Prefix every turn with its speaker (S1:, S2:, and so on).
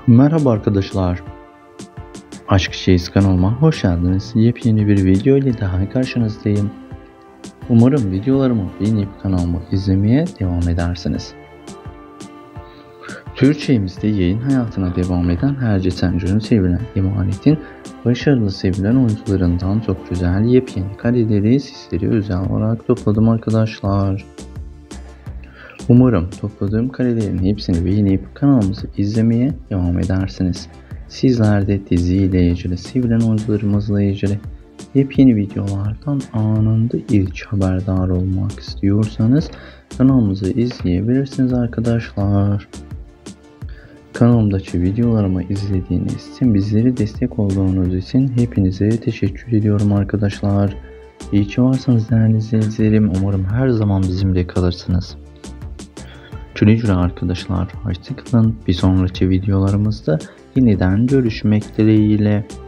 S1: Merhaba arkadaşlar. Aşk Şeyiz kanalıma hoş geldiniz. Yepyeni bir video ile daha karşınızdayım. Umarım videolarımı beğenip kanalımı izlemeye devam edersiniz. Türkçemizde yayın hayatına devam eden Herce Tencer'ın sevilen Emanet'in başarılı sevilen oyuncularından çok güzel yepyeni kareleri sizlere özel olarak topladım arkadaşlar. Umarım topladığım karelerin hepsini beğenip kanalımızı izlemeye devam edersiniz. Sizler de diziyle ilgili, sevilen oyuncularımızla ilgili yepyeni videolardan anında ilk haberdar olmak istiyorsanız kanalımızı izleyebilirsiniz arkadaşlar. Kanalımdaki videolarımı izlediğiniz için, bizlere destek olduğunuz için hepinize teşekkür ediyorum arkadaşlar. İyi ki varsınız değerli izleyicilerim. Umarım her zaman bizimle kalırsınız. Güle arkadaşlar, hoşçakalın. Bir sonraki videolarımızda yeniden görüşmek dileğiyle.